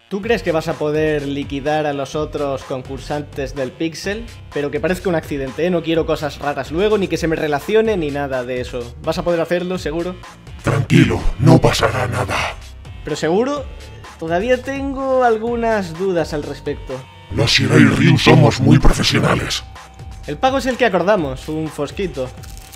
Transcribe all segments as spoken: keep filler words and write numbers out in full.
¿Tú crees que vas a poder liquidar a los otros concursantes del Pixel? Pero que parezca un accidente, ¿eh? No quiero cosas raras luego, ni que se me relacione, ni nada de eso. ¿Vas a poder hacerlo, seguro? Tranquilo, no pasará nada. ¿Pero seguro? Todavía tengo algunas dudas al respecto. Los Shirai Ryu somos muy profesionales. El pago es el que acordamos, un fosquito.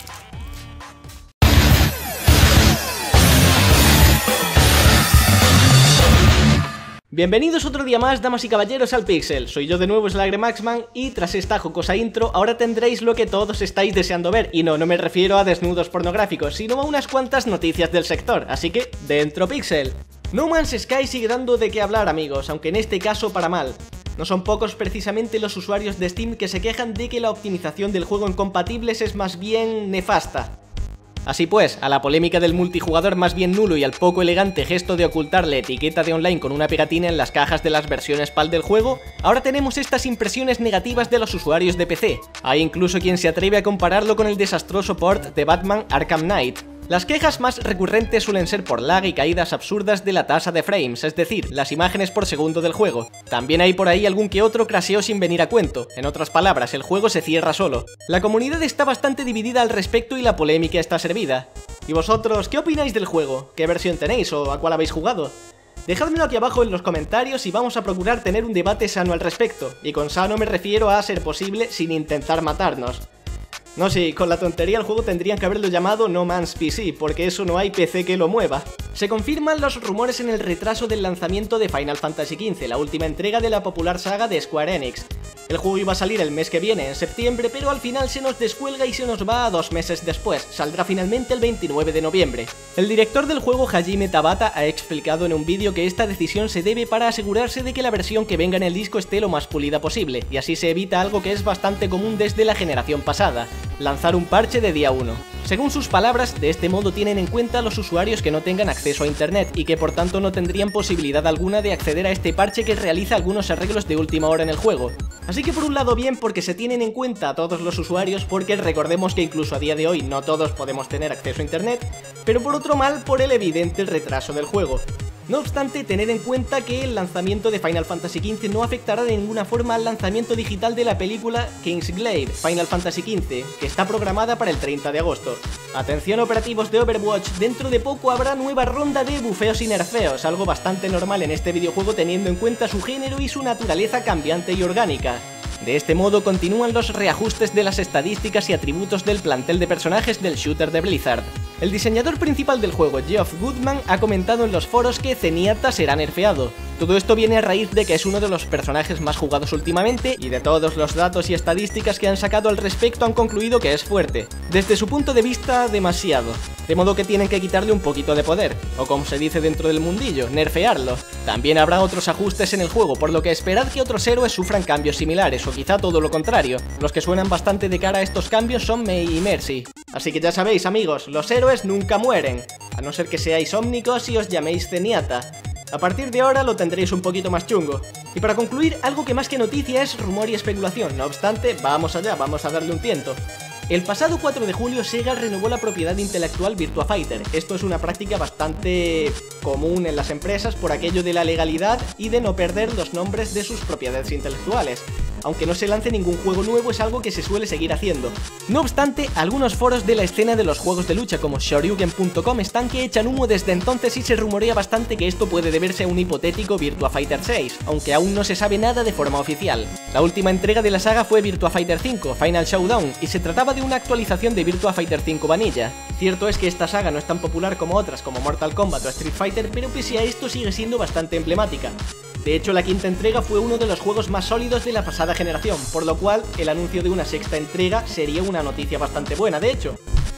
Bienvenidos otro día más, damas y caballeros, al Pixel. Soy yo de nuevo, Slagremaxman, y tras esta jocosa intro, ahora tendréis lo que todos estáis deseando ver. Y no, no me refiero a desnudos pornográficos, sino a unas cuantas noticias del sector, así que, dentro Pixel. No Man's Sky sigue dando de qué hablar, amigos, aunque en este caso para mal. No son pocos precisamente los usuarios de Steam que se quejan de que la optimización del juego en compatibles es más bien nefasta. Así pues, a la polémica del multijugador más bien nulo y al poco elegante gesto de ocultar la etiqueta de online con una pegatina en las cajas de las versiones PAL del juego, ahora tenemos estas impresiones negativas de los usuarios de P C. Hay incluso quien se atreve a compararlo con el desastroso port de Batman Arkham Knight. Las quejas más recurrentes suelen ser por lag y caídas absurdas de la tasa de frames, es decir, las imágenes por segundo del juego. También hay por ahí algún que otro crasheo sin venir a cuento, en otras palabras, el juego se cierra solo. La comunidad está bastante dividida al respecto y la polémica está servida. ¿Y vosotros qué opináis del juego? ¿Qué versión tenéis o a cuál habéis jugado? Dejádmelo aquí abajo en los comentarios y vamos a procurar tener un debate sano al respecto, y con sano me refiero a ser posible sin intentar matarnos. No, sí, con la tontería el juego tendrían que haberlo llamado No Man's P C, porque eso no hay P C que lo mueva. Se confirman los rumores en el retraso del lanzamiento de Final Fantasy quince, la última entrega de la popular saga de Square Enix. El juego iba a salir el mes que viene, en septiembre, pero al final se nos descuelga y se nos va a dos meses después. Saldrá finalmente el veintinueve de noviembre. El director del juego, Hajime Tabata, ha explicado en un vídeo que esta decisión se debe para asegurarse de que la versión que venga en el disco esté lo más pulida posible, y así se evita algo que es bastante común desde la generación pasada: lanzar un parche de día uno. Según sus palabras, de este modo tienen en cuenta a los usuarios que no tengan acceso a internet y que por tanto no tendrían posibilidad alguna de acceder a este parche que realiza algunos arreglos de última hora en el juego. Así que por un lado bien, porque se tienen en cuenta a todos los usuarios, porque recordemos que incluso a día de hoy no todos podemos tener acceso a internet, pero por otro mal por el evidente retraso del juego. No obstante, tened en cuenta que el lanzamiento de Final Fantasy quince no afectará de ninguna forma al lanzamiento digital de la película Kingsglaive Final Fantasy quince, que está programada para el treinta de agosto. Atención operativos de Overwatch, dentro de poco habrá nueva ronda de bufeos y nerfeos, algo bastante normal en este videojuego teniendo en cuenta su género y su naturaleza cambiante y orgánica. De este modo continúan los reajustes de las estadísticas y atributos del plantel de personajes del shooter de Blizzard. El diseñador principal del juego, Geoff Goodman, ha comentado en los foros que Zenyatta será nerfeado. Todo esto viene a raíz de que es uno de los personajes más jugados últimamente y de todos los datos y estadísticas que han sacado al respecto han concluido que es fuerte. Desde su punto de vista, demasiado. De modo que tienen que quitarle un poquito de poder, o como se dice dentro del mundillo, nerfearlo. También habrá otros ajustes en el juego, por lo que esperad que otros héroes sufran cambios similares, o quizá todo lo contrario. Los que suenan bastante de cara a estos cambios son Mei y Mercy. Así que ya sabéis, amigos, los héroes nunca mueren, a no ser que seáis ómnicos y os llaméis Zenyatta. A partir de ahora lo tendréis un poquito más chungo. Y para concluir, algo que más que noticia es rumor y especulación, no obstante, vamos allá, vamos a darle un tiento. El pasado cuatro de julio Sega renovó la propiedad intelectual Virtua Fighter. Esto es una práctica bastante común en las empresas por aquello de la legalidad y de no perder los nombres de sus propiedades intelectuales. Aunque no se lance ningún juego nuevo, es algo que se suele seguir haciendo. No obstante, algunos foros de la escena de los juegos de lucha como Shoryuken punto com están que echan humo desde entonces y se rumorea bastante que esto puede deberse a un hipotético Virtua Fighter seis, aunque aún no se sabe nada de forma oficial. La última entrega de la saga fue Virtua Fighter cinco, Final Showdown, y se trataba de una actualización de Virtua Fighter cinco Vanilla. Cierto es que esta saga no es tan popular como otras como Mortal Kombat o Street Fighter, pero pese a esto sigue siendo bastante emblemática. De hecho, la quinta entrega fue uno de los juegos más sólidos de la pasada generación, por lo cual el anuncio de una sexta entrega sería una noticia bastante buena, de hecho.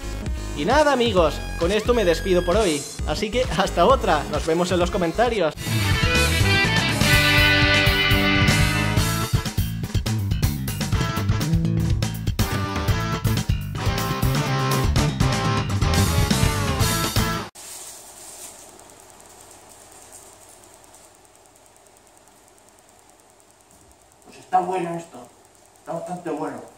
Y nada, amigos, con esto me despido por hoy, así que hasta otra, nos vemos en los comentarios. Está bueno esto, está bastante bueno.